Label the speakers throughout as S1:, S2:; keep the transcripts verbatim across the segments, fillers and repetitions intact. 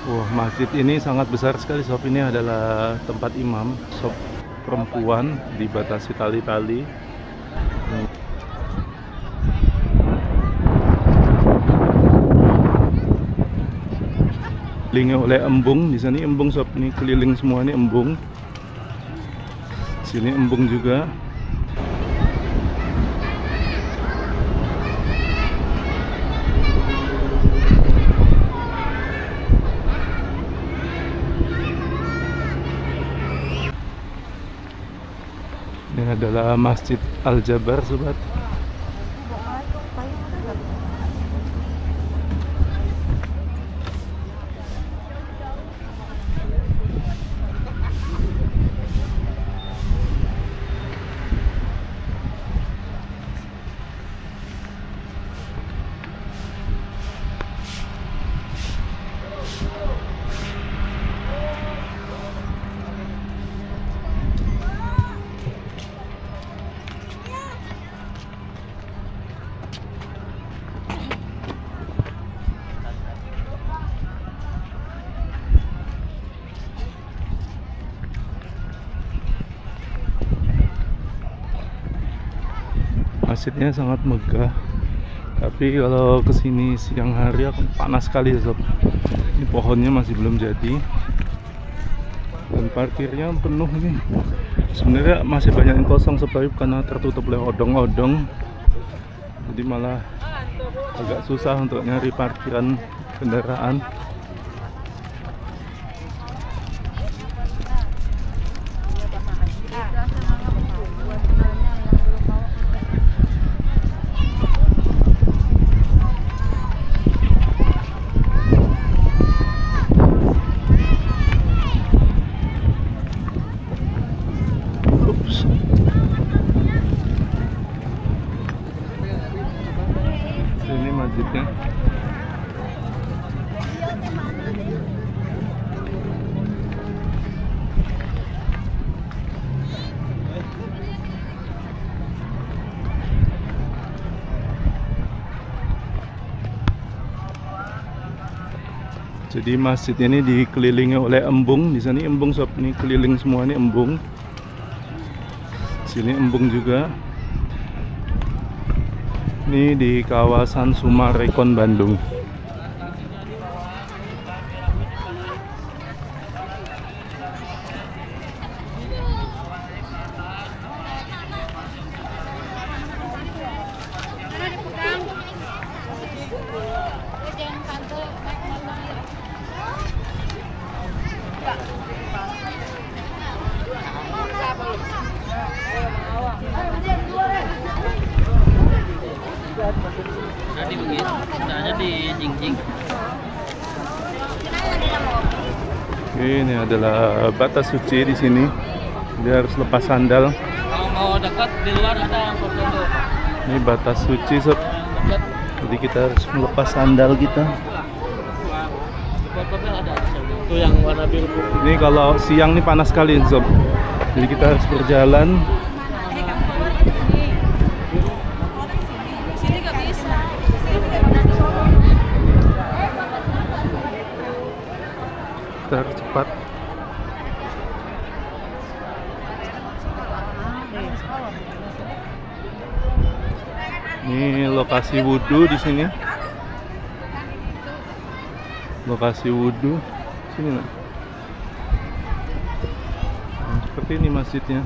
S1: Wah, masjid ini sangat besar sekali sob. Ini adalah tempat imam sob, perempuan, dibatasi tali-tali. Kelilingi oleh embung. Di sini embung sob, ini keliling semua ini embung. Sini embung juga. Ini adalah Masjid Al-Jabar, sobat. Masjidnya sangat megah, tapi kalau kesini siang hari akan panas sekali ya sob. Ini pohonnya masih belum jadi dan parkirnya penuh nih. Sebenarnya masih banyak yang kosong sob, tapi karena tertutup oleh odong-odong, jadi malah agak susah untuk nyari parkiran kendaraan. Ini masjidnya. Jadi masjid ini dikelilingi oleh embung. Di sini embung sob, ini keliling semua ini embung. Sini embung juga. Ini di kawasan Sumarekon, Bandung.
S2: Tadi begitu, caranya di jing-jing.
S1: Ini adalah batas suci di sini. Dia harus lepas sandal.
S2: Kalau mau dekat di luar ada yang foto.
S1: Ini batas suci sob. Jadi kita harus melepas sandal kita.
S2: Ada itu yang warna biru.
S1: Ini kalau siang nih panas sekali sob. Jadi kita harus berjalan. Kita harus cepat. Ini lokasi wudhu di sini. Lokasi wudhu sini nak. Nah, seperti ini masjidnya.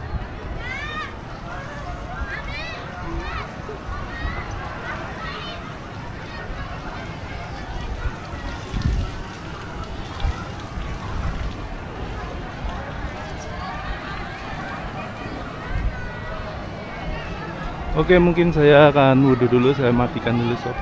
S1: Oke, mungkin saya akan wudhu dulu, saya matikan dulu sob.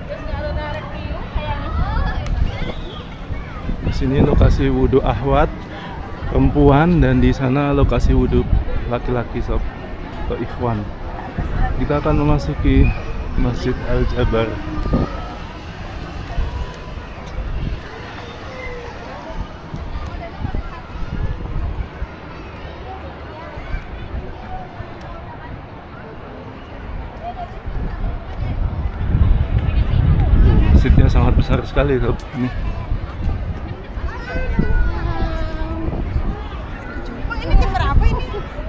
S1: Di sini lokasi wudhu ahwat perempuan dan di sana lokasi wudhu laki-laki sob, atau ikhwan. Kita akan memasuki Masjid Al-Jabar. Masjidnya sangat besar sekali sob. Ini
S3: Bang, ini jam berapa ini?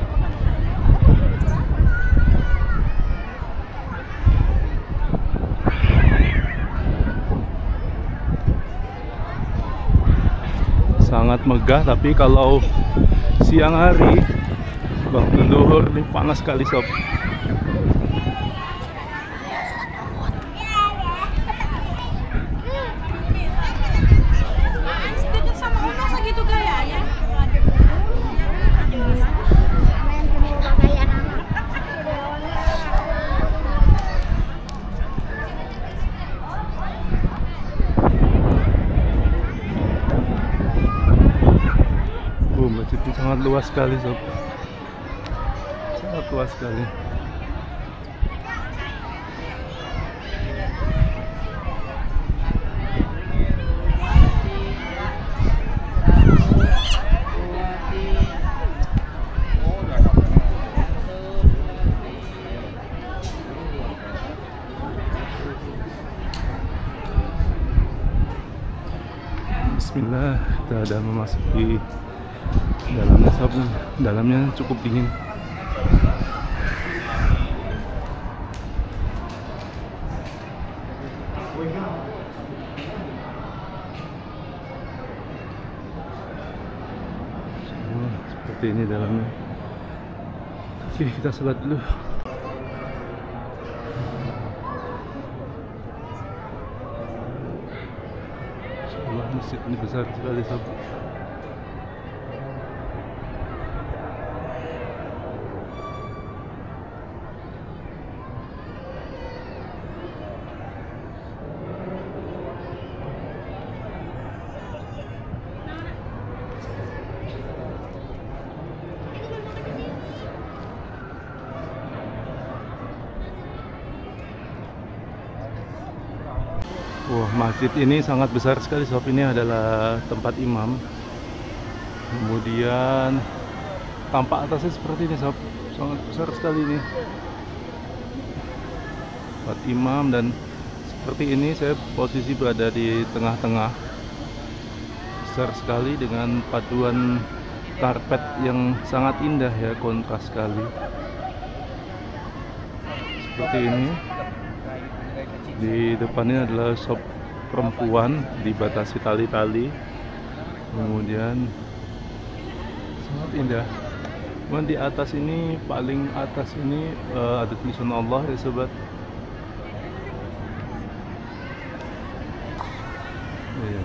S1: Sangat megah, tapi kalau siang hari waktu zuhur nih panas sekali sob.
S3: Deket sama Ono segitu gayanya.
S1: Oh, masjid ini sangat luas sekali sob. Sangat luas sekali. Bismillah, kita ada memasuki dalamnya sob. Dalamnya cukup dingin. Oh, seperti ini dalamnya. Oke, kita sholat dulu. Wah, masjid ini besar sekali sob. Wah, masjid ini sangat besar sekali sob. Ini adalah tempat imam. Kemudian tampak atasnya seperti ini sob. Sangat besar sekali ini tempat imam, dan seperti ini saya posisi berada di tengah-tengah. Besar sekali dengan paduan karpet yang sangat indah ya, kontras sekali. Seperti ini. Di depannya adalah shop perempuan, dibatasi tali-tali. Kemudian sangat indah. Kemudian di atas ini, paling atas ini uh, ada tulisan Allah ya sobat. Iya.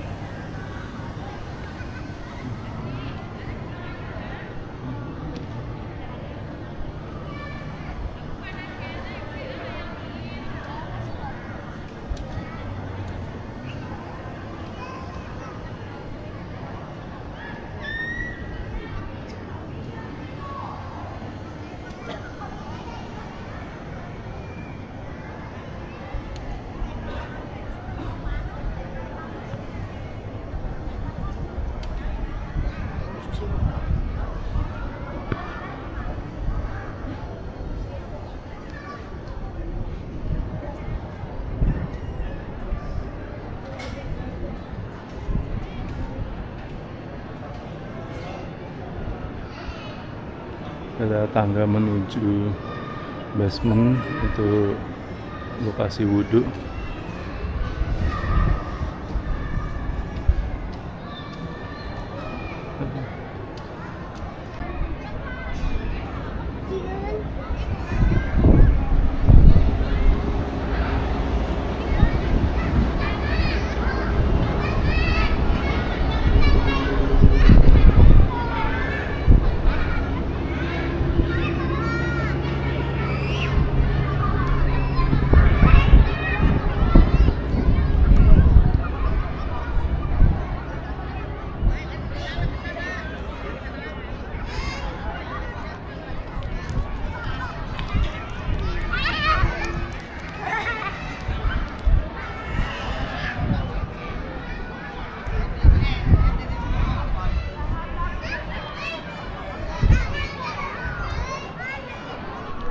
S1: Ada tangga menuju basement untuk lokasi wudhu.